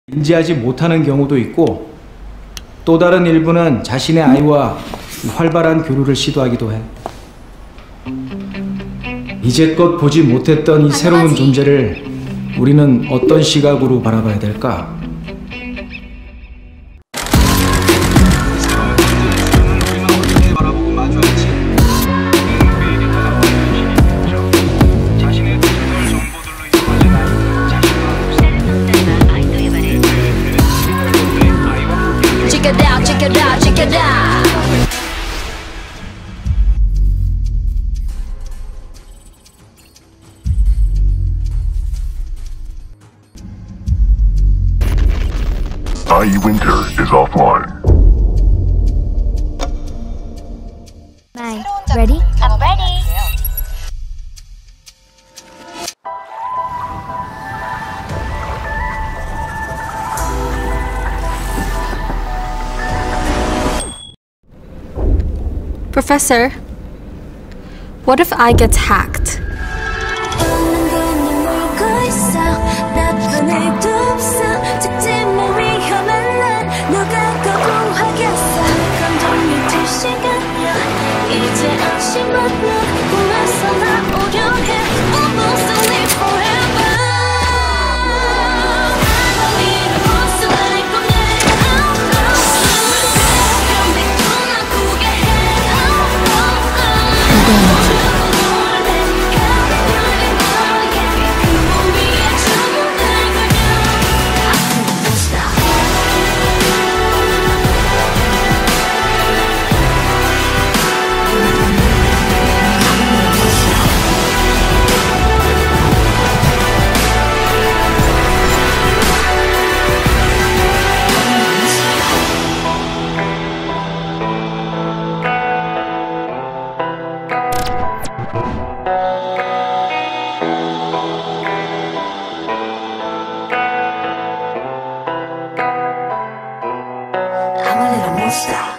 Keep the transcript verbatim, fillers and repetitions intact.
인지하지 못하는 경우도 있고, 또 다른 일부는 자신의 아이와 활발한 교류를 시도하기도 해. 이제껏 보지 못했던 이 새로운 존재를 우리는 어떤 시각으로 바라봐야 될까? Check it out, check it out, check it out. I E Winter is offline. Mai, ready? I'm ready. Professor, what if I get hacked? I'm a little monster.